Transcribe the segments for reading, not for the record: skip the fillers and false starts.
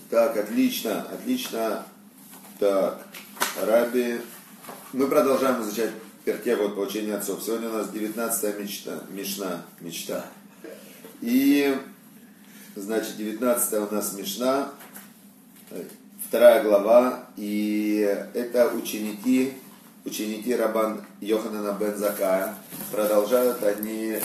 Так, отлично, отлично. Так, Раби. Мы продолжаем изучать Перкей вот поучение отцов. Сегодня у нас 19-я мишна. И, значит, 19-я у нас мишна, 2 глава. И это ученики Рабан Йоханана бен Заккая. Продолжают они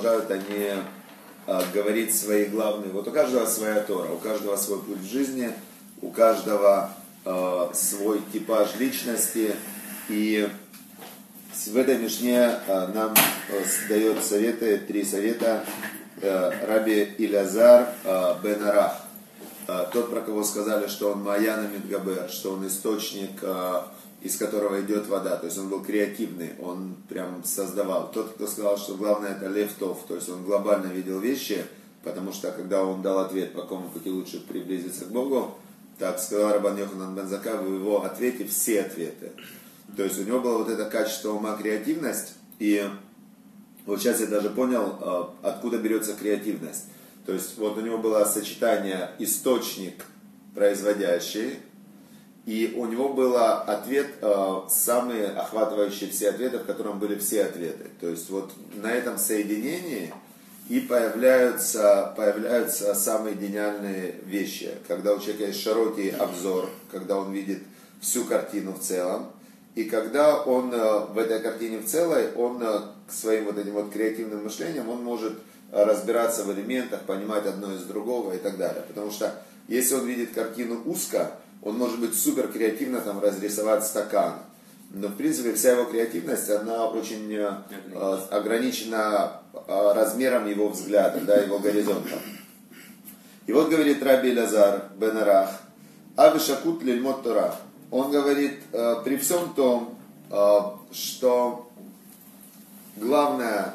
говорить свои главные. Вот у каждого своя Тора, у каждого свой путь в жизни, у каждого свой типаж личности. И в этой мишне нам дает советы, 3 совета Раби Илязар бен Арах. Тот, про кого сказали, что он Маяна Мидгабер, что он источник, из которого идет вода. То есть он был креативный, он прям создавал. Тот, кто сказал, что главное это Лев Тов, то есть он глобально видел вещи, потому что когда он дал ответ, по какому пути лучше приблизиться к Богу, так сказал Рабан Йоханан бен Заккай, в его ответе все ответы. То есть у него было вот это качество ума, креативность, и вот сейчас я даже понял, откуда берется креативность. То есть вот у него было сочетание источник производящий, и у него был ответ, самый охватывающий все ответы, в котором были все ответы. То есть вот на этом соединении и появляются самые гениальные вещи. Когда у человека есть широкий обзор, когда он видит всю картину в целом, и когда он в этой картине в целой, он своим вот этим вот креативным мышлением, он может разбираться в элементах, понимать одно из другого и так далее. Потому что если он видит картину узко, он может быть супер креативно там разрисовать стакан. Но в принципе вся его креативность, она очень ограничена размером его взгляда, да, его горизонтом. И вот говорит Раби Илязар бен Арах, Ави шакут лильмот Тора. Он говорит, при всем том, что главное,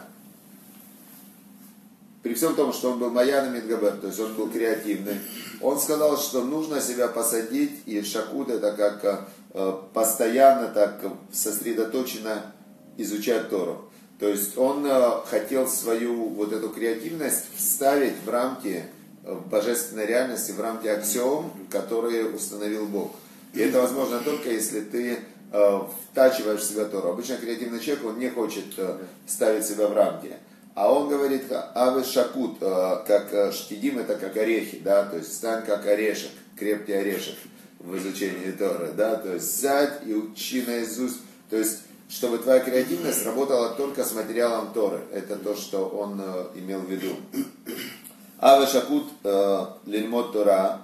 при всем том, что он был Маяна Мидгабер, то есть он был креативный, он сказал, что нужно себя посадить, и шакут это как постоянно, так сосредоточенно изучать Тору. То есть он хотел свою вот эту креативность вставить в рамки божественной реальности, в рамки аксиом, которые установил Бог. И это возможно только если ты втачиваешь в себя Тору. Обычно креативный человек, он не хочет ставить себя в рамки. А он говорит, авы шакут, как штидим, это как орехи, да, то есть стань как орешек, крепкий орешек в изучении Торы, да, то есть сядь и учи наизусть, то есть чтобы твоя креативность работала только с материалом Торы. Это то, что он имел в виду. Авы шакут лильмот Тора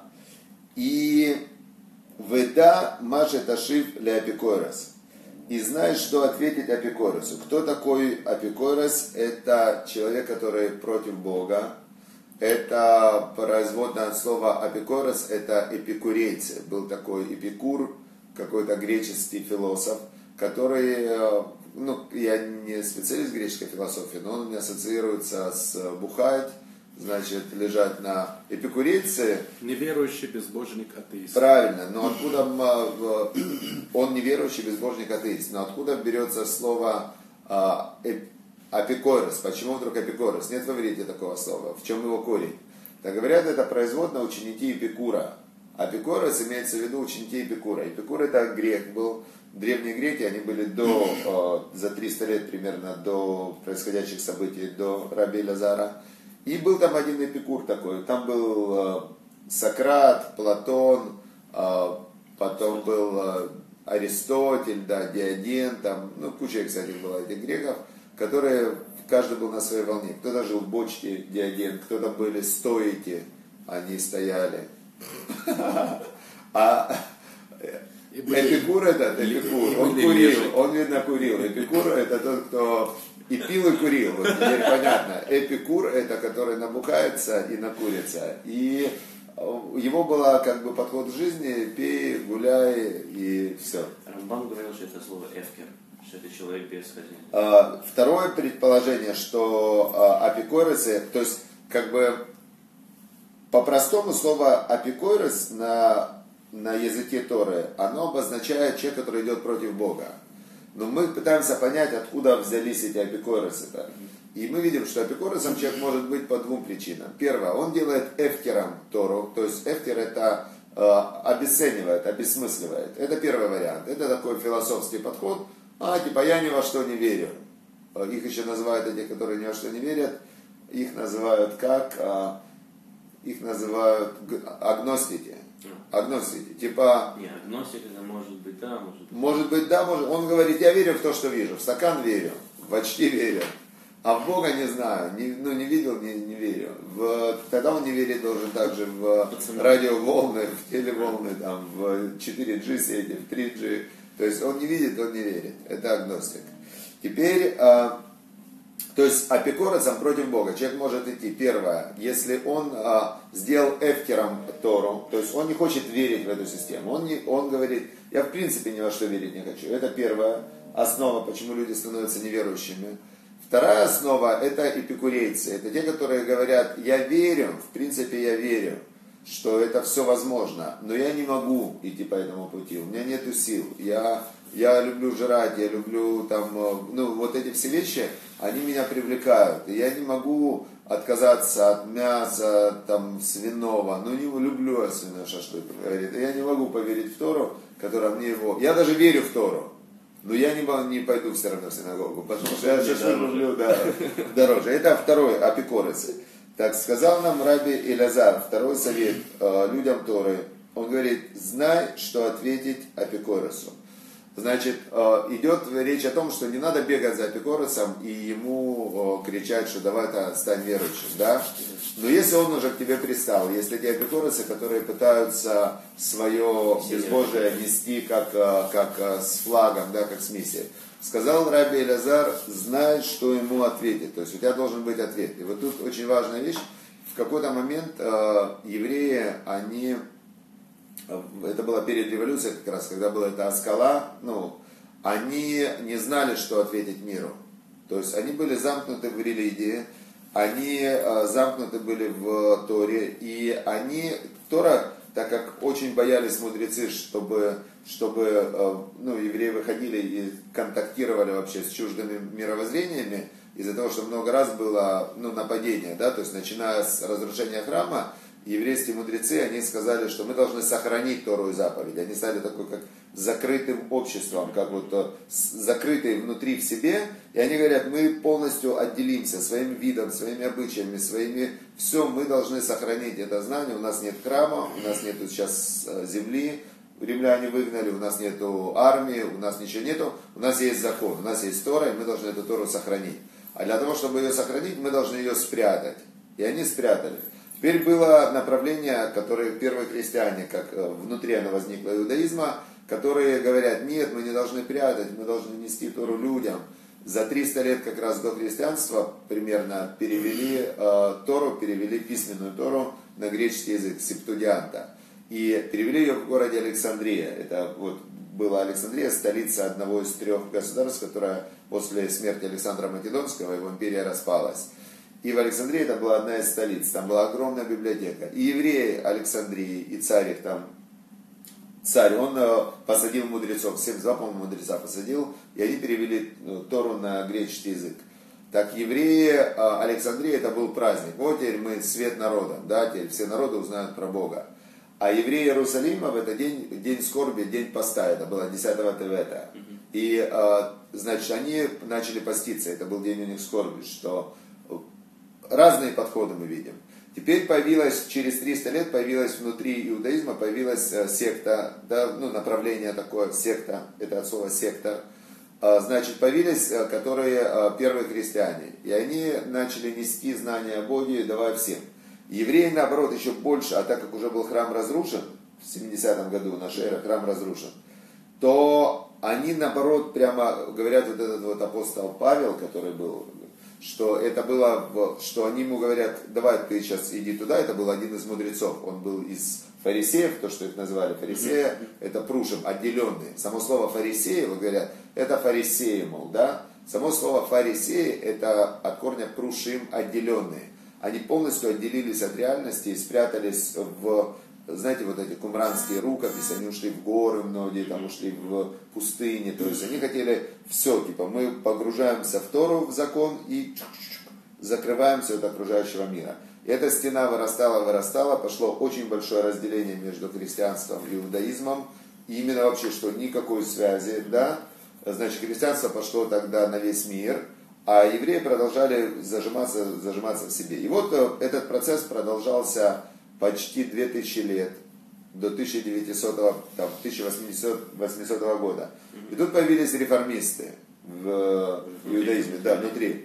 и веда машет ашив ле апикорос. И знаешь, что ответить апикоросу. Кто такой апикорос? Это человек, который против Бога. Это производное от слова апикорос, это эпикурейцы. Был такой Эпикур, какой-то греческий философ, который, я не специалист греческой философии, но он у меня ассоциируется с бухать, значит, лежать на эпикурейцы. Неверующий безбожник атеист. Правильно, но откуда он неверующий безбожник атеист? Но откуда берется слово апикорос? Почему вдруг апикорос? Нет в иврите такого слова. В чем его корень? Так говорят, это производно ученики Эпикура. Апикорос имеется в виду ученики Эпикура. Эпикур это грек был. Древние греки, они были за 300 лет примерно до происходящих событий, до Раби Илязара. И был там один Эпикур такой, там был Сократ, Платон, потом был Аристотель, да, Диоген, там, куча, кстати, было этих греков, которые, каждый был на своей волне. Кто-то жил в бочке, Диоген, кто-то были стоики, они стояли. А Эпикур Эпикур, он курил, он видно курил. Эпикур это тот, кто и пил, и курил. Вот теперь понятно. Эпикур это который набухается и накурится. И его было как бы подход в жизни, пей, гуляй и все. Рамбам говорил, что это слово эфкер, что это человек без хозяина. Второе предположение, что апикорысы, то есть как бы по-простому слово апикорыс на языке Торы, оно обозначает человека, который идет против Бога. Но мы пытаемся понять, откуда взялись эти апикорысы-то. И мы видим, что апикоросом человек может быть по 2 причинам. Первое, он делает эфкером Тору, то есть эфкер это обесценивает, обесмысливает. Это первый вариант. Это такой философский подход. Типа я ни во что не верю. Их еще называют, эти, которые ни во что не верят, их называют как? Их называют агностики. Агностики. Типа... Не, агностик это может быть да, может быть. Может быть да, может. Он говорит, я верю в то, что вижу. В стакан верю, в очки верю. А в Бога не знаю, не видел, не верю. Тогда он не верит должен также в радиоволны, в телеволны, там, в 4G сети, в 3G. То есть он не видит, он не верит. Это агностик. Теперь, то есть апикорос против Бога. Человек может идти. Первое, если он сделал эфкером Тору, то есть он не хочет верить в эту систему. Он говорит, я в принципе ни во что верить не хочу. Это первая основа, почему люди становятся неверующими. Вторая основа это эпикурейцы. Это те, которые говорят, я верю, в принципе я верю, что это все возможно, но я не могу идти по этому пути, у меня нету сил. Я люблю жрать, я люблю там, вот эти все вещи, они меня привлекают. И я не могу отказаться от мяса, там, свиного, не люблю я свиной шашлык, говорит. И я не могу поверить в Тору, которая мне его... Я даже верю в Тору. Но я не пойду все равно в синагогу, потому что я шашлык люблю дороже. Это второй апикорец. Так сказал нам Раби Элязар, второй совет людям Торы. Он говорит, знай, что ответить апикоресу. Значит, идет речь о том, что не надо бегать за апикоресом и ему кричать, что давай-то стань верующим, да? Но если он уже к тебе пристал, если те апикоресы, которые пытаются свое безбожие нести как с флагом, да, как с миссией, сказал Раби Элязар, знай, что ему ответить. То есть у тебя должен быть ответ. И вот тут очень важная вещь. В какой-то момент евреи, это было перед революцией как раз, когда была эта Аскала, они не знали, что ответить миру. То есть они были замкнуты в религии, они замкнуты были в Торе, и Тора, так как очень боялись мудрецы, чтобы евреи выходили и контактировали вообще с чуждыми мировоззрениями, из-за того, что много раз было нападение, да, то есть начиная с разрушения храма, еврейские мудрецы, они сказали, что мы должны сохранить Тору и заповедь. Они стали такой, как закрытым обществом, как закрытые внутри в себе. И они говорят, мы полностью отделимся своим видом, своими обычаями, все, мы должны сохранить это знание. У нас нет храма, у нас нет сейчас земли, римляне выгнали, у нас нет армии, у нас ничего нету. У нас есть закон, у нас есть Тора, и мы должны эту Тору сохранить. А для того, чтобы ее сохранить, мы должны ее спрятать. И они спрятали. Теперь было направление, которое первые христиане, как внутри оно возникло иудаизма, которые говорят, нет, мы не должны прятать, мы должны нести Тору людям. За 300 лет как раз до христианства примерно перевели Тору, перевели письменную Тору на греческий язык, септудианта. И перевели ее в городе Александрия. Это была Александрия, столица одного из 3 государств, которая после смерти Александра Македонского, его империя распалась. И в Александрии это была одна из столиц, там была огромная библиотека. И евреи Александрии, и царь их там, он посадил мудрецов, 72, по-моему, мудреца посадил, и они перевели Тору на греческий язык. Так евреи Александрии это был праздник. Вот теперь мы свет народа, да, теперь все народы узнают про Бога. А евреи Иерусалима в этот день скорби, день поста, это было 10-го Тевета. И, значит, они начали поститься, это был день у них скорби, что разные подходы мы видим. Теперь через 300 лет появилась внутри иудаизма, появилась секта, да, направление такое, секта, это от слова сектор. Значит, появились, которые первые христиане. И они начали нести знания о Боге, давая всем. Евреи, наоборот, еще больше, а так как уже был храм разрушен, в 70-м году нашей эры храм разрушен, то они, наоборот, прямо говорят, вот этот апостол Павел, который был, что это было, что они ему говорят, давай ты сейчас иди туда, это был один из мудрецов, он был из фарисеев, то, что их называли фарисея, это прушим, отделенные. Само слово фарисеи, вот говорят, это фарисеи, мол, да, само слово фарисеи, это от корня прушим, отделенные. Они полностью отделились от реальности и спрятались в, знаете, вот эти кумранские рукописи, они ушли в горы многие, там ушли в пустыни, то есть они хотели все, типа мы погружаемся в Тору, в закон и закрываемся от окружающего мира. Эта стена вырастала, пошло очень большое разделение между христианством и иудаизмом. И именно вообще, что никакой связи, да. Значит, христианство пошло тогда на весь мир, а евреи продолжали зажиматься в себе. И вот этот процесс продолжался почти 2000 лет, до 1800 года. И тут появились реформисты в иудаизме, да, внутри.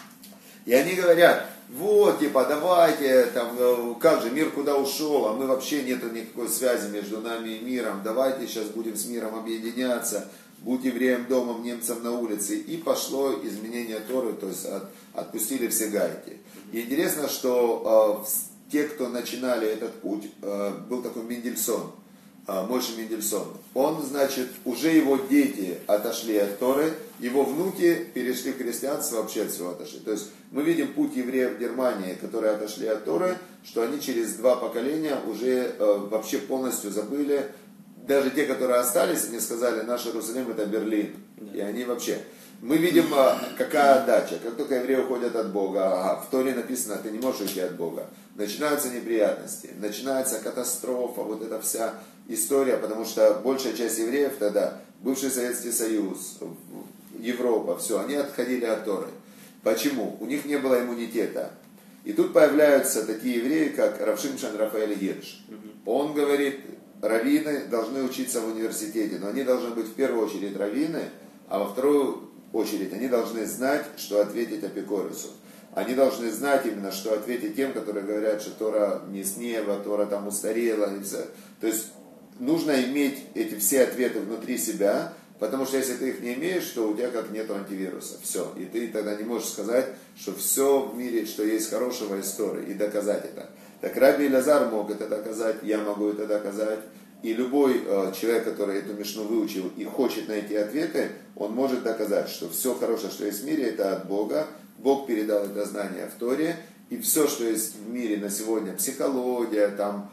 И они говорят, вот, типа, давайте, там, как же, мир куда ушел, а мы вообще нету никакой связи между нами и миром, давайте сейчас будем с миром объединяться, будь евреем домом, немцам на улице. И пошло изменение Торы, то есть отпустили все гайки. И интересно, что те, кто начинали этот путь, был такой Мендельсон, Мойше Мендельсон. Он, значит, уже его дети отошли от Торы, его внуки перешли в христианство, вообще от всего отошли. То есть мы видим путь евреев в Германии, которые отошли от Торы, что они через 2 поколения уже вообще полностью забыли. Даже те, которые остались, они сказали, наш Иерусалим это Берлин. И они вообще... Мы видим, какая отдача. Как только евреи уходят от Бога, в Торе написано, ты не можешь уйти от Бога. Начинаются неприятности, начинается катастрофа, вот эта вся история, потому что большая часть евреев тогда, бывший Советский Союз, Европа, все, они отходили от Торы. Почему? У них не было иммунитета. И тут появляются такие евреи, как Рав Шимшон Рафаэль Гирш. Он говорит, раввины должны учиться в университете, но они должны быть в первую очередь раввины, а во вторую очередь они должны знать, что ответить апикорису. Они должны знать именно, что ответить тем, которые говорят, что Тора не с неба, Тора там устарела. И все. То есть нужно иметь эти все ответы внутри себя, потому что если ты их не имеешь, то у тебя как нету антивируса. Все. И ты тогда не можешь сказать, что все в мире, что есть хорошего из Торы, и доказать это. Так Раби Элазар мог это доказать, я могу это доказать. И любой человек, который эту мишну выучил и хочет найти ответы, он может доказать, что все хорошее, что есть в мире, это от Бога. Бог передал это знание в Торе. И все, что есть в мире на сегодня, психология, там,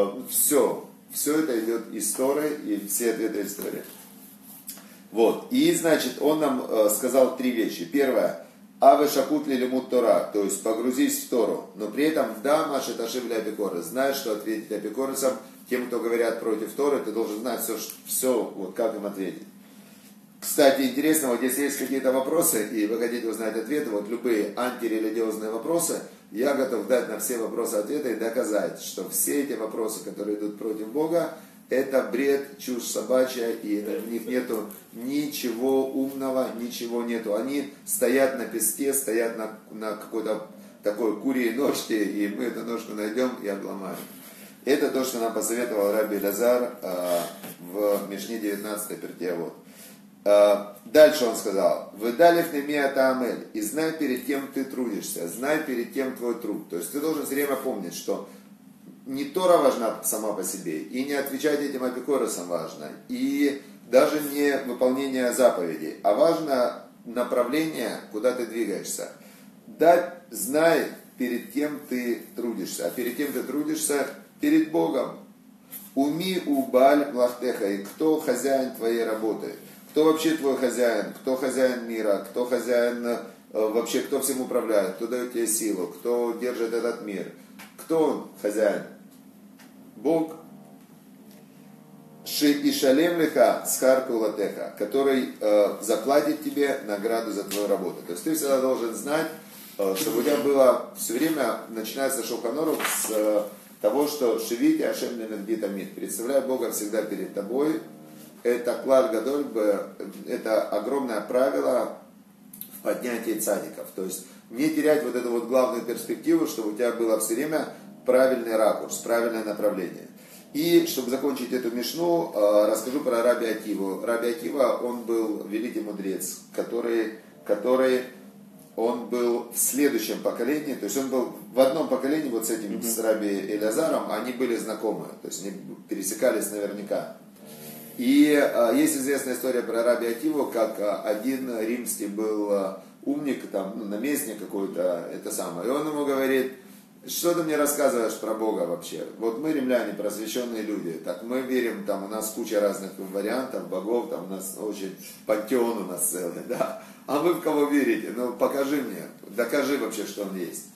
все это идет из Торы, и все ответы из Торы. Вот. И, значит, он нам сказал 3 вещи. Первое. Аве шакут ли лимут Тора, то есть погрузись в Тору, но при этом да, маши ташив для апикорис. Знаешь, что ответить апикорисам, тем, кто говорят против Торы, ты должен знать все вот как им ответить. Кстати, интересно, вот если есть какие-то вопросы, и вы хотите узнать ответы, вот любые антирелигиозные вопросы, я готов дать на все вопросы ответы и доказать, что все эти вопросы, которые идут против Бога, это бред, чушь собачья, и в них нету ничего умного, ничего нету. Они стоят на песке, стоят на какой-то такой курьей ножке, и мы эту ножку найдем и обломаем. Это то, что нам посоветовал Раби Элазар в Мишне 19 Пиркей Авот. Дальше он сказал, «Выдалев немея таамель», и знай перед кем ты трудишься, знай перед кем твой труд. То есть ты должен все время помнить, что не Тора важна сама по себе, и не отвечать этим апикорисам важно, и даже не выполнение заповедей, а важно направление, куда ты двигаешься. Да, знай, перед кем ты трудишься, а перед кем ты трудишься? Перед Богом. Уми убаль млахтеха, и кто хозяин твоей работы? Кто вообще твой хозяин? Кто хозяин мира? Кто хозяин, вообще, кто всем управляет? Кто дает тебе силу? Кто держит этот мир? Кто он хозяин? Бог. Ишалем леха схар кулатеха, который заплатит тебе награду за твою работу. То есть ты всегда должен знать, чтобы у тебя было все время, начинается Шулхан Арух с того, что шевите ашем ленагдитамид. Представляй Бога всегда перед тобой. Это клаль гадоль, это огромное правило в поднятии цадиков. То есть не терять вот эту вот главную перспективу, чтобы у тебя было все время правильный ракурс, правильное направление. И чтобы закончить эту мишну, расскажу про Раби Акиву. Раби Акива, он был великий мудрец, который он был в следующем поколении, то есть он был в одном поколении вот с этим, с Раби Элязаром, они были знакомы, то есть они пересекались наверняка. И есть известная история про Раби Акиву, как один римский был умник, там, наместник какой-то, это самое, и он ему говорит, что ты мне рассказываешь про Бога вообще? Вот мы, римляне, просвещенные люди, так мы верим, там у нас куча разных вариантов богов, там у нас очень пантеон у нас целый, да. А вы в кого верите? Ну покажи мне, докажи вообще, что он есть.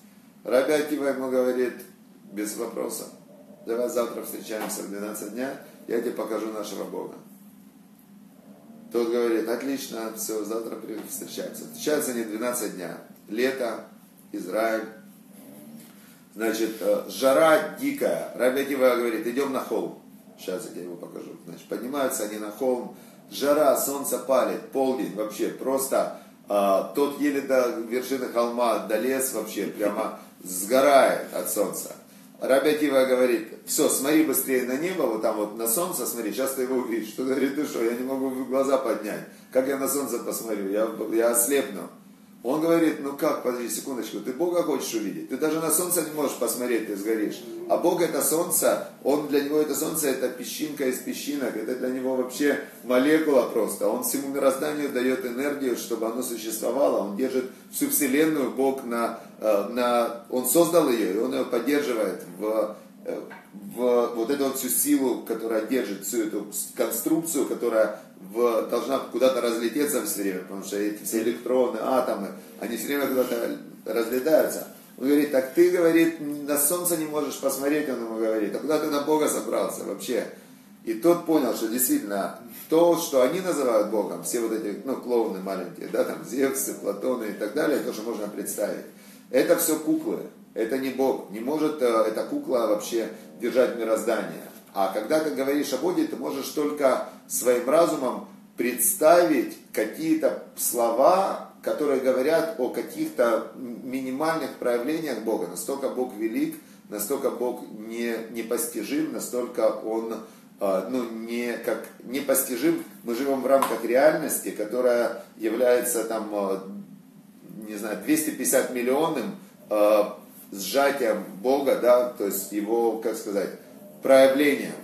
Раби Акива ему говорит, без вопроса, давай завтра встречаемся в 12 дня, я тебе покажу нашего Бога. Тот говорит, отлично, все, завтра встречаемся. Встречаются не 12 дня, лето, Израиль. Значит, жара дикая. Раби Акива говорит, идем на холм. Сейчас я тебе его покажу. Значит, поднимаются они на холм. Жара, солнце палит, полдень вообще. Просто тот еле до вершины холма долез вообще, прямо сгорает от солнца. Раби Акива говорит, все, смотри быстрее на небо, вот там вот на солнце смотри, сейчас ты его увидишь. Что говорит, ты что, я не могу глаза поднять. Как я на солнце посмотрю, я ослепну. Он говорит, ну как, подожди секундочку, ты Бога хочешь увидеть? Ты даже на солнце не можешь посмотреть, ты сгоришь. А Бог это солнце, для него это солнце это песчинка из песчинок, это для него вообще молекула просто. Он всему мирозданию дает энергию, чтобы оно существовало. Он держит всю вселенную, Бог он создал ее, и он ее поддерживает в вот эту вот всю силу, которая держит всю эту конструкцию, которая должна куда-то разлететься все время, потому что эти все электроны, атомы, они все время куда-то разлетаются. Он говорит, так ты, говорит, на солнце не можешь посмотреть, он ему говорит, а куда ты на Бога собрался вообще? И тот понял, что действительно то, что они называют Богом, все вот эти, клоуны маленькие, да, там Зевсы, Платоны и так далее, то, что можно представить, это все куклы. Это не Бог, не может эта кукла вообще держать мироздание. А когда ты говоришь о Боге, ты можешь только своим разумом представить какие-то слова, которые говорят о каких-то минимальных проявлениях Бога. Настолько Бог велик, настолько Бог непостижим, настолько Он непостижим. Мы живем в рамках реальности, которая является там, 250 миллионным сжатием Бога, да, то есть его, проявлением.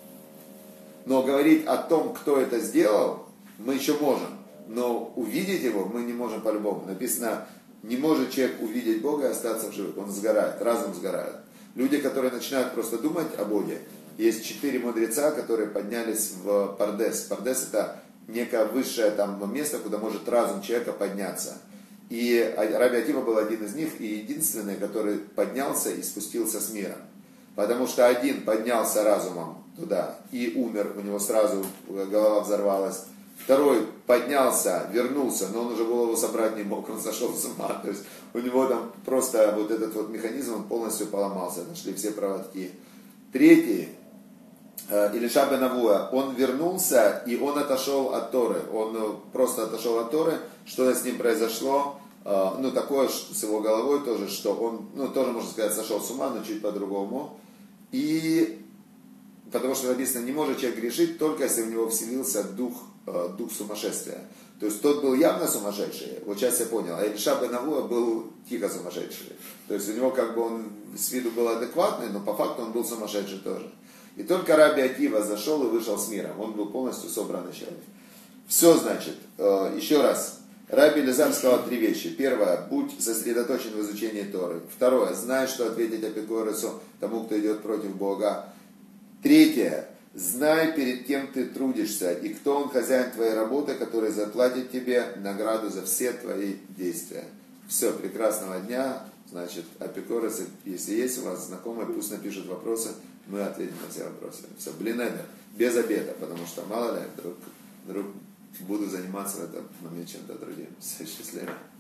Но говорить о том, кто это сделал, мы еще можем. Но увидеть его мы не можем по-любому. Написано, не может человек увидеть Бога и остаться в живых. Он сгорает, разум сгорает. Люди, которые начинают просто думать о Боге, есть 4 мудреца, которые поднялись в Пардес. Пардес это некое высшее там место, куда может разум человека подняться. И Раби Акива был один из них, и единственный, который поднялся и спустился с мира. Потому что один поднялся разумом туда и умер, у него сразу голова взорвалась. Второй поднялся, вернулся, но он уже голову собрать не мог, он сошел с ума. То есть у него там просто вот этот вот механизм, он полностью поломался, нашли все проводки. Третий, Илиша бен Авуа, он вернулся и он отошел от Торы. Он просто отошел от Торы. Что с ним произошло? Такое с его головой тоже, что он, тоже можно сказать, сошел с ума, но чуть по-другому. И потому что написано, не может человек грешить, только если в него вселился дух сумасшествия. То есть тот был явно сумасшедший, вот сейчас я понял, а Илиша бен Авуа был тихо сумасшедший. То есть у него он с виду был адекватный, но по факту он был сумасшедший тоже. И только Раби Акива зашел и вышел с миром. Он был полностью собранный человек. Все, значит, еще раз. Раби Элиазар сказал 3 вещи. Первое, будь сосредоточен в изучении Торы. Второе, знай, что ответить Апикоресу, тому, кто идет против Бога. Третье, знай, перед кем ты трудишься, и кто он хозяин твоей работы, который заплатит тебе награду за все твои действия. Все, прекрасного дня. Значит, Апикорес, если есть у вас знакомые, пусть напишут вопросы, мы ответим на все вопросы. Все, блинедер, без обеда, потому что мало ли, вдруг буду заниматься в этом момент чем-то другим. Все, счастливо.